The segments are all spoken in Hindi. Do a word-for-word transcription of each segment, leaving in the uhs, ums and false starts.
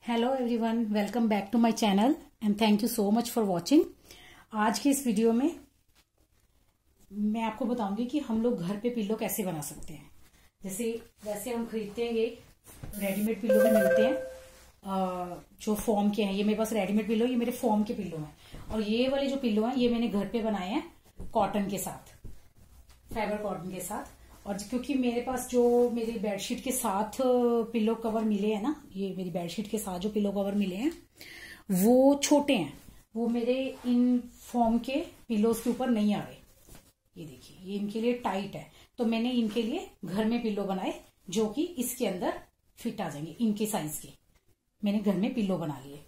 Hello everyone, welcome back to my channel and thank you so much for watching. आज के इस वीडियो में मैं आपको बताऊंगी कि हम लोग घर पे पिल्लो कैसे बना सकते हैं। जैसे वैसे हम खरीदते हैं, ये रेडीमेड पिल्लो भी मिलते हैं आ, जो फॉर्म के हैं। ये मेरे पास रेडीमेड पिल्लो, ये मेरे फॉर्म के पिल्लो हैं। और ये वाले जो पिल्लो हैं ये मैंने घर पे बनाए हैं कॉटन के साथ, फाइबर कॉटन के साथ। और क्योंकि मेरे पास जो मेरी बेडशीट के साथ पिलो कवर मिले हैं ना, ये मेरी बेडशीट के साथ जो पिलो कवर मिले हैं वो छोटे हैं, वो मेरे इन फॉर्म के पिलोज के ऊपर नहीं आ रहे। ये देखिए, ये इनके लिए टाइट है, तो मैंने इनके लिए घर में पिलो बनाए जो कि इसके अंदर फिट आ जाएंगे। इनके साइज के मैंने घर में पिलो बना लिए।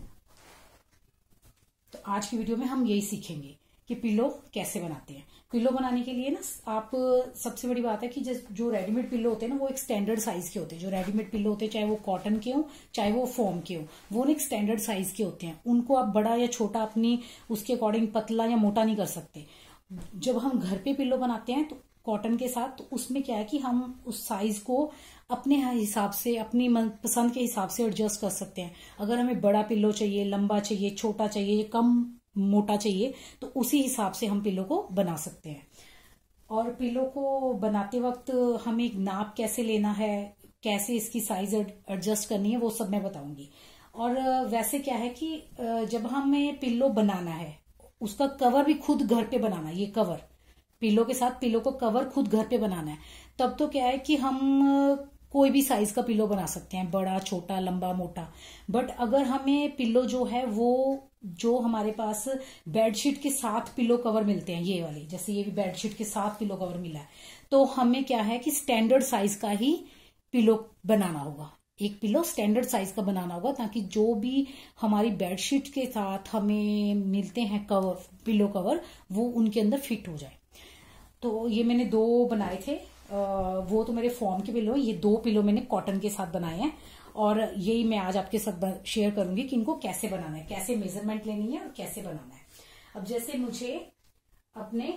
तो आज की वीडियो में हम यही सीखेंगे कि पिलो कैसे बनाते हैं। पिलो बनाने के लिए ना, आप सबसे बड़ी बात है कि जो रेडीमेड पिल्लो होते हैं ना, वो एक स्टैंडर्ड साइज के होते हैं। जो रेडीमेड पिल्लो होते हैं, चाहे वो कॉटन के हो चाहे वो फॉर्म के हो, वो ना एक स्टैंडर्ड साइज के होते हैं। उनको आप बड़ा या छोटा अपनी उसके अकॉर्डिंग पतला या मोटा नहीं कर सकते। जब हम घर पे पिल्लो बनाते हैं तो कॉटन के साथ, तो उसमें क्या है कि हम उस साइज को अपने हिसाब से, अपनी पसंद के हिसाब से एडजस्ट कर सकते हैं। अगर हमें बड़ा पिल्लो चाहिए, लंबा चाहिए, छोटा चाहिए, कम मोटा चाहिए, तो उसी हिसाब से हम पिलो को बना सकते हैं। और पिलो को बनाते वक्त हमें एक नाप कैसे लेना है, कैसे इसकी साइज एडजस्ट करनी है, वो सब मैं बताऊंगी। और वैसे क्या है कि जब हमें पिलो बनाना है, उसका कवर भी खुद घर पे बनाना है। ये कवर पिलो के साथ, पिलो को कवर खुद घर पे बनाना है। तब तो क्या है कि हम कोई भी साइज का पिलो बना सकते हैं, बड़ा, छोटा, लंबा, मोटा। बट अगर हमें पिलो जो है वो, जो हमारे पास बेडशीट के साथ पिलो कवर मिलते हैं, ये वाले, जैसे ये भी बेडशीट के साथ पिलो कवर मिला है, तो हमें क्या है कि स्टैंडर्ड साइज का ही पिलो बनाना होगा। एक पिलो स्टैंडर्ड साइज का बनाना होगा, ताकि जो भी हमारी बेडशीट के साथ हमें मिलते हैं कवर, पिलो कवर, वो उनके अंदर फिट हो जाए। तो ये मैंने दो बनाए थे, वो तो मेरे फॉर्म के पिलो। ये दो पिलो मैंने कॉटन के साथ बनाए हैं, और यही मैं आज आपके साथ शेयर करूंगी कि इनको कैसे बनाना है, कैसे मेजरमेंट लेनी है और कैसे बनाना है। अब जैसे मुझे अपने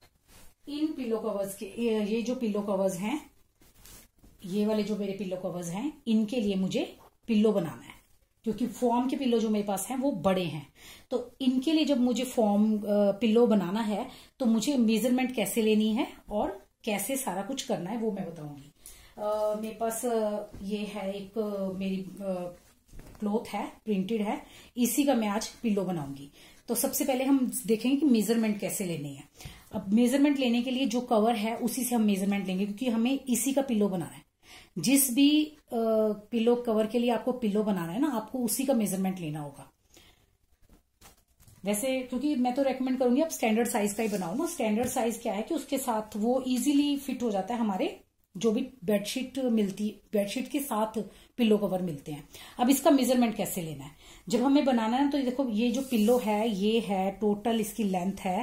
इन पिलो कवर्स के, ये जो पिलो कवर्स हैं, ये वाले जो मेरे पिलो कवर्स हैं, इनके लिए मुझे पिलो बनाना है। क्योंकि फॉर्म के पिलो जो मेरे पास हैं वो बड़े हैं, तो इनके लिए जब मुझे फॉर्म पिलो बनाना है तो मुझे मेजरमेंट कैसे लेनी है और कैसे सारा कुछ करना है वो मैं बताऊंगी। Uh, मेरे पास uh, ये है एक uh, मेरी क्लॉथ uh, है, प्रिंटेड है, इसी का मैं आज पिलो बनाऊंगी। तो सबसे पहले हम देखेंगे कि मेजरमेंट कैसे लेनी है। अब मेजरमेंट लेने के लिए जो कवर है उसी से हम मेजरमेंट लेंगे, क्योंकि हमें इसी का पिलो बनाना है। जिस भी uh, पिलो कवर के लिए आपको पिलो बनाना है ना, आपको उसी का मेजरमेंट लेना होगा। वैसे क्योंकि मैं तो रेकमेंड करूंगी आप स्टैंडर्ड साइज का ही बनाओ ना। स्टैंडर्ड साइज क्या है कि उसके साथ वो इजीली फिट हो जाता है हमारे जो भी बेडशीट मिलती, बेडशीट के साथ पिलो कवर मिलते हैं। अब इसका मेजरमेंट कैसे लेना है जब हमें बनाना है, तो देखो, ये जो पिलो है, ये है टोटल, इसकी लेंथ है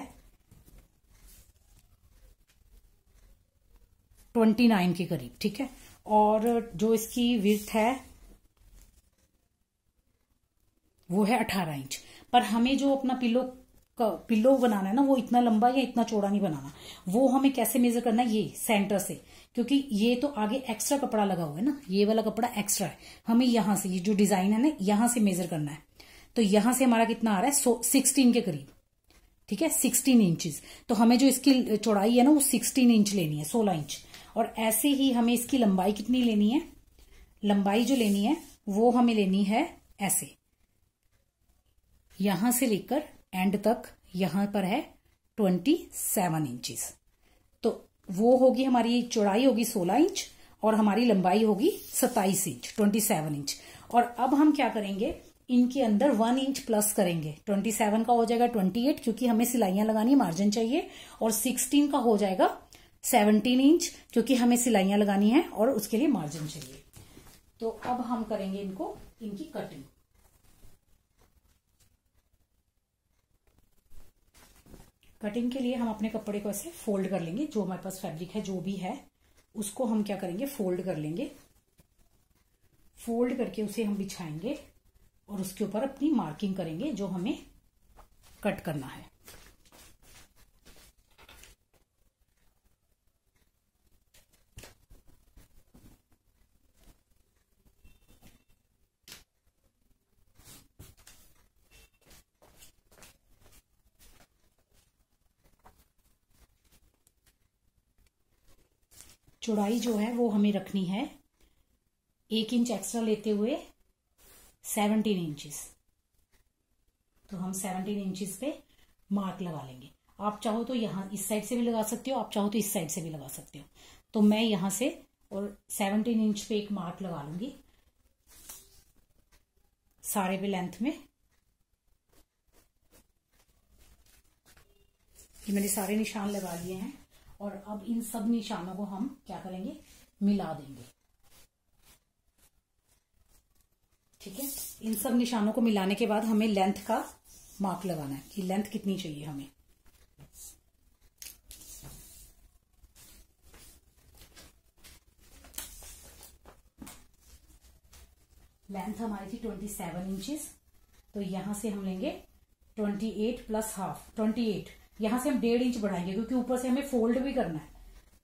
उनतीस के करीब, ठीक है। और जो इसकी विड्थ है वो है अठारह इंच। पर हमें जो अपना पिलो पिलो बनाना है ना, वो इतना लंबा या इतना चौड़ा नहीं बनाना। वो हमें कैसे मेजर करना है, ये सेंटर से, क्योंकि ये तो आगे एक्स्ट्रा कपड़ा लगा हुआ है ना, ये वाला कपड़ा एक्स्ट्रा है। हमें यहां से, ये जो डिजाइन है ना, यहां से मेजर करना है। तो यहां से हमारा कितना आ रहा है, सोलह के करीब, ठीक है, सोलह इंचेस। तो हमें जो इसकी चौड़ाई है ना, वो सोलह इंच लेनी है, सोलह इंच। और ऐसे ही हमें इसकी लंबाई कितनी लेनी है, लंबाई जो लेनी है वो हमें लेनी है ऐसे, यहां से लेकर एंड तक, यहां पर है सत्ताईस इंचेस। तो वो होगी हमारी चौड़ाई होगी सोलह इंच और हमारी लंबाई होगी सत्ताईस इंच, सत्ताईस इंच। और अब हम क्या करेंगे, इनके अंदर वन इंच प्लस करेंगे। सत्ताईस का हो जाएगा अट्ठाईस, क्योंकि हमें सिलाइयां लगानी, मार्जिन चाहिए। और सोलह का हो जाएगा सत्रह इंच, क्योंकि हमें सिलाइयां लगानी है और उसके लिए मार्जिन चाहिए। तो अब हम करेंगे इनको, इनकी कटिंग। कटिंग के लिए हम अपने कपड़े को ऐसे फोल्ड कर लेंगे। जो हमारे पास फैब्रिक है, जो भी है, उसको हम क्या करेंगे, फोल्ड कर लेंगे। फोल्ड करके उसे हम बिछाएंगे और उसके ऊपर अपनी मार्किंग करेंगे जो हमें कट करना है। चौड़ाई जो है वो हमें रखनी है एक इंच एक्स्ट्रा लेते हुए सेवनटीन इंचेस। तो हम सेवनटीन इंचेस पे मार्क लगा लेंगे। आप चाहो तो यहां इस साइड से भी लगा सकते हो, आप चाहो तो इस साइड से भी लगा सकते हो। तो मैं यहां से और सेवनटीन इंच पे एक मार्क लगा लूंगी सारे पे लेंथ में। ये मैंने सारे निशान लगा लिए हैं और अब इन सब निशानों को हम क्या करेंगे, मिला देंगे। ठीक है, इन सब निशानों को मिलाने के बाद हमें लेंथ का मार्क लगाना है कि लेंथ कितनी चाहिए हमें। लेंथ हमारी थी ट्वेंटी सेवन इंचेस, तो यहां से हम लेंगे twenty eight plus half, twenty eight. यहां से हम डेढ़ इंच बढ़ाएंगे क्योंकि ऊपर से हमें फोल्ड भी करना है।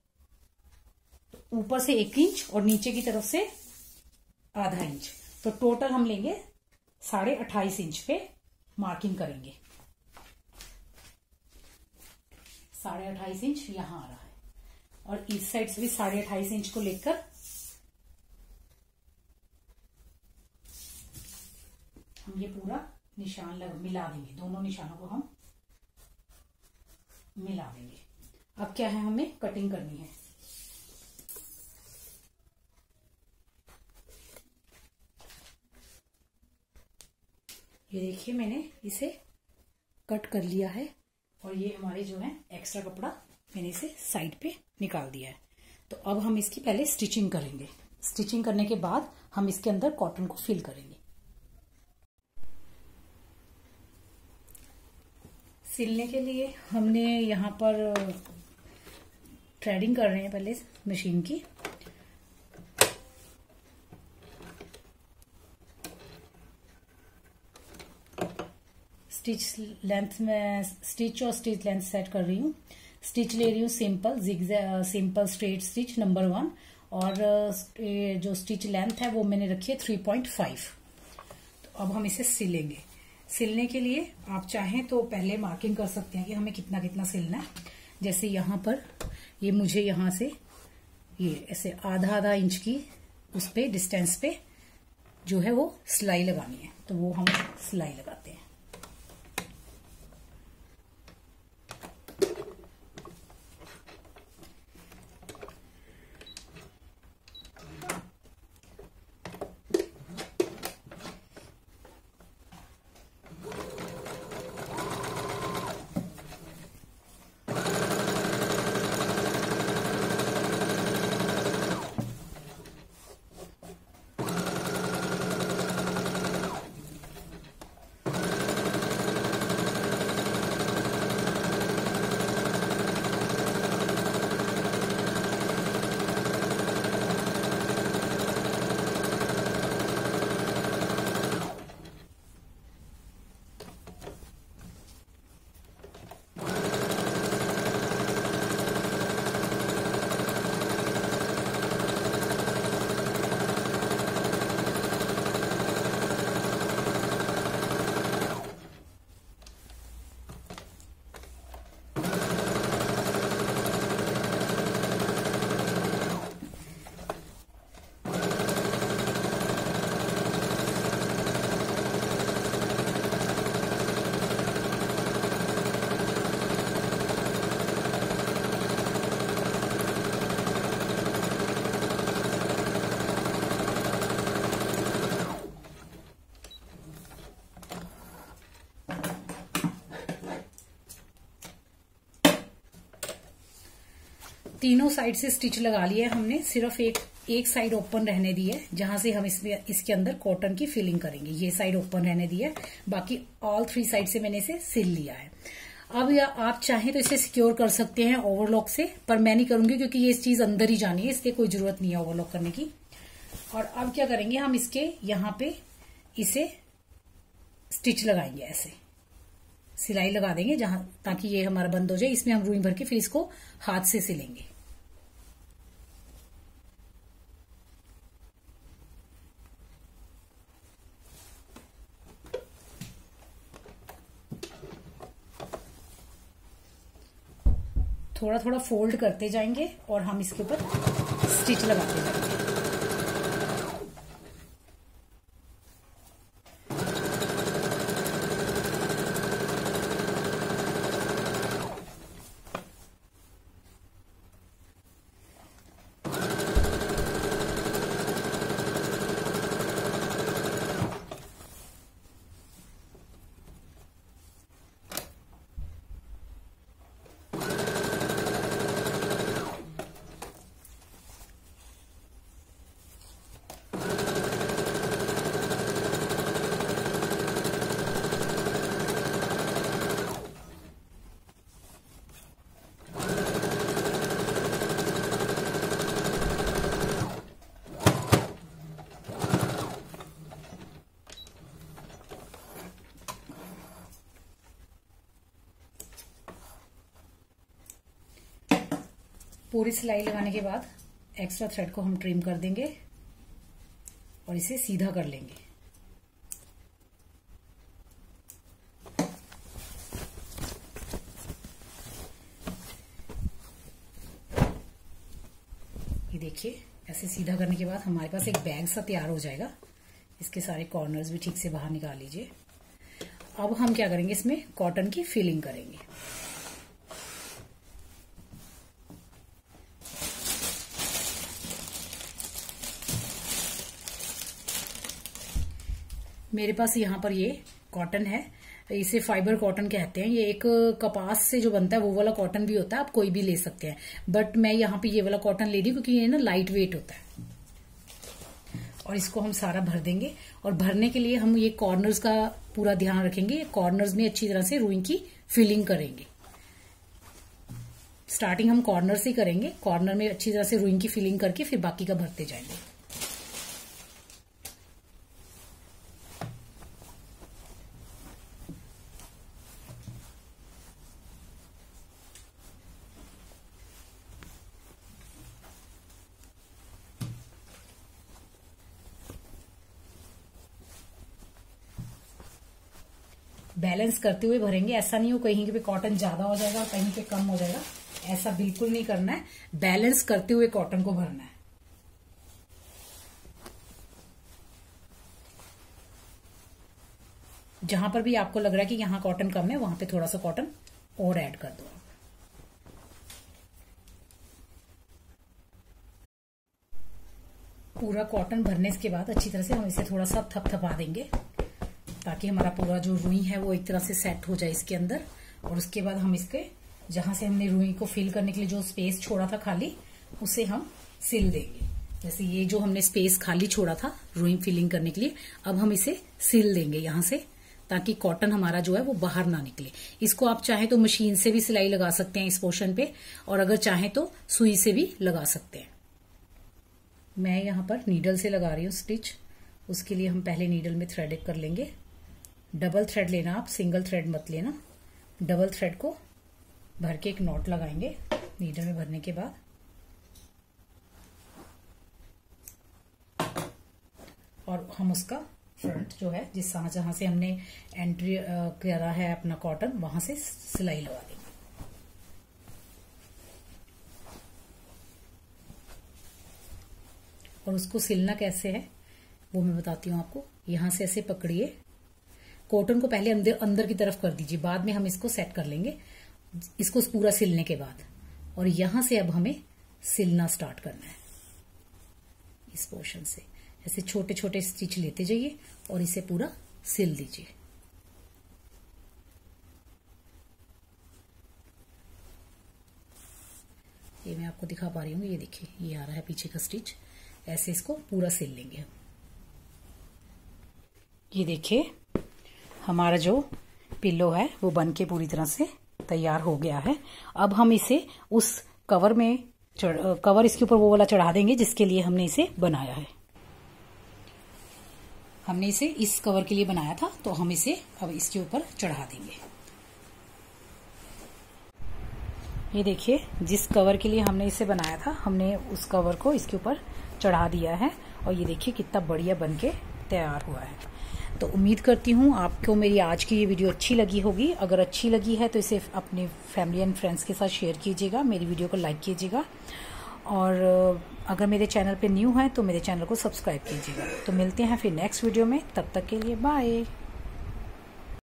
तो ऊपर से एक इंच और नीचे की तरफ से आधा इंच, तो टोटल हम लेंगे साढ़े अट्ठाईस इंच पे मार्किंग करेंगे। साढ़े अट्ठाईस इंच यहां आ रहा है और इस साइड से भी साढ़े अट्ठाईस इंच को लेकर हम ये पूरा निशान लग मिला देंगे। दोनों निशानों को हम मिला देंगे। अब क्या है, हमें कटिंग करनी है। ये देखिए मैंने इसे कट कर लिया है और ये हमारे जो है एक्स्ट्रा कपड़ा मैंने इसे साइड पे निकाल दिया है। तो अब हम इसकी पहले स्टिचिंग करेंगे। स्टिचिंग करने के बाद हम इसके अंदर कॉटन को फिल करेंगे। सिलने के लिए हमने यहाँ पर थ्रेडिंग कर रहे हैं पहले मशीन की। स्टिच लेंथ में स्टिच और स्टिच लेंथ सेट कर रही हूँ। स्टिच ले रही हूँ simple zigzag simple straight stitch number one और जो स्टिच लेंथ है वो मैंने रखी है थ्री पॉइंट फाइव। तो अब हम इसे सिलेंगे। सिलने के लिए आप चाहें तो पहले मार्किंग कर सकते हैं कि हमें कितना कितना सिलना है। जैसे यहाँ पर ये मुझे यहाँ से ये ऐसे आधा आधा इंच की उस पे डिस्टेंस पे जो है वो सिलाई लगानी है, तो वो हम सिलाई लगाते हैं। तीनों साइड से स्टिच लगा लिया है हमने। सिर्फ एक एक साइड ओपन रहने दी है जहां से हम इसमें इसके अंदर कॉटन की फिलिंग करेंगे। ये साइड ओपन रहने दी है, बाकी ऑल थ्री साइड से मैंने इसे सिल लिया है। अब या आप चाहें तो इसे सिक्योर कर सकते हैं ओवरलॉक से, पर मैं नहीं करूंगी क्योंकि ये चीज अंदर ही जानी है, इसलिए कोई जरूरत नहीं है ओवरलॉक करने की। और अब क्या करेंगे, हम इसके यहाँ पे इसे स्टिच लगाएंगे, ऐसे सिलाई लगा देंगे जहां, ताकि ये हमारा बंद हो जाए। इसमें हम रुई भर के फिर इसको हाथ से सिलेंगे। थोड़ा थोड़ा फोल्ड करते जाएंगे और हम इसके ऊपर स्टिच लगाते जाएंगे। पूरी सिलाई लगाने के बाद एक्स्ट्रा थ्रेड को हम ट्रिम कर देंगे और इसे सीधा कर लेंगे। ये देखिए, ऐसे सीधा करने के बाद हमारे पास एक बैग सा तैयार हो जाएगा। इसके सारे कॉर्नर्स भी ठीक से बाहर निकाल लीजिए। अब हम क्या करेंगे, इसमें कॉटन की फिलिंग करेंगे। मेरे पास यहाँ पर ये कॉटन है, इसे फाइबर कॉटन कहते हैं। ये एक कपास से जो बनता है वो वाला कॉटन भी होता है, आप कोई भी ले सकते हैं, बट मैं यहाँ पे ये वाला कॉटन ले रही हूँ क्योंकि ये ना लाइट वेट होता है। और इसको हम सारा भर देंगे, और भरने के लिए हम ये कॉर्नर्स का पूरा ध्यान रखेंगे। कॉर्नर्स में अच्छी तरह से रुई की फिलिंग करेंगे। स्टार्टिंग हम कॉर्नर से करेंगे, कॉर्नर में अच्छी तरह से रुई की फिलिंग करके फिर बाकी का भरते जाएंगे। बैलेंस करते हुए भरेंगे। ऐसा नहीं हो कहीं पे कॉटन ज्यादा हो जाएगा और कहीं पे कम हो जाएगा, ऐसा बिल्कुल नहीं करना है। बैलेंस करते हुए कॉटन को भरना है। जहां पर भी आपको लग रहा है कि यहां कॉटन कम है, वहां पे थोड़ा सा कॉटन और ऐड कर दो। पूरा कॉटन भरने के बाद अच्छी तरह से हम इसे थोड़ा सा थपथपा देंगे ताकि हमारा पूरा जो रुई है वो एक तरह से सेट हो जाए इसके अंदर। और उसके बाद हम इसके जहां से हमने रुई को फिल करने के लिए जो स्पेस छोड़ा था खाली, उसे हम सिल देंगे। जैसे ये जो हमने स्पेस खाली छोड़ा था रुई फिलिंग करने के लिए, अब हम इसे सिल देंगे यहां से, ताकि कॉटन हमारा जो है वो बाहर ना निकले। इसको आप चाहे तो मशीन से भी सिलाई लगा सकते हैं इस पोर्शन पे, और अगर चाहे तो सुई से भी लगा सकते हैं। मैं यहाँ पर नीडल से लगा रही हूँ स्टिच। उसके लिए हम पहले नीडल में थ्रेड कर लेंगे। डबल थ्रेड लेना, आप सिंगल थ्रेड मत लेना। डबल थ्रेड को भर के एक नॉट लगाएंगे नीडल में भरने के बाद, और हम उसका फ्रंट जो है जिस जहां से हमने एंट्री करा है अपना कॉटन, वहां से सिलाई लगा देंगे। और उसको सिलना कैसे है वो मैं बताती हूँ आपको। यहां से ऐसे पकड़िए, कॉटन को पहले अंदर अंदर की तरफ कर दीजिए, बाद में हम इसको सेट कर लेंगे इसको पूरा सिलने के बाद। और यहां से अब हमें सिलना स्टार्ट करना है इस पोर्शन से। ऐसे छोटे छोटे स्टिच लेते जाइए और इसे पूरा सिल दीजिए। ये मैं आपको दिखा पा रही हूँ, ये देखिए ये आ रहा है पीछे का स्टिच। ऐसे इसको पूरा सिल लेंगे हम। ये देखिए हमारा जो पिल्लो है वो बन के पूरी तरह से तैयार हो गया है। अब हम इसे उस कवर में कवर इसके ऊपर वो वाला चढ़ा देंगे जिसके लिए हमने इसे बनाया है। हमने इसे इस कवर के लिए बनाया था, तो हम इसे अब इसके ऊपर चढ़ा देंगे। ये देखिए जिस कवर के लिए हमने इसे बनाया था, हमने उस कवर को इसके ऊपर चढ़ा दिया है। और ये देखिए कितना बढ़िया बन के तैयार हुआ है। तो उम्मीद करती हूँ आपको मेरी आज की ये वीडियो अच्छी लगी होगी। अगर अच्छी लगी है तो इसे अपने फैमिली एंड फ्रेंड्स के साथ शेयर कीजिएगा, मेरी वीडियो को लाइक कीजिएगा। और अगर मेरे चैनल पे न्यू है तो मेरे चैनल को सब्सक्राइब कीजिएगा। तो मिलते हैं फिर नेक्स्ट वीडियो में, तब तक के लिए बाय।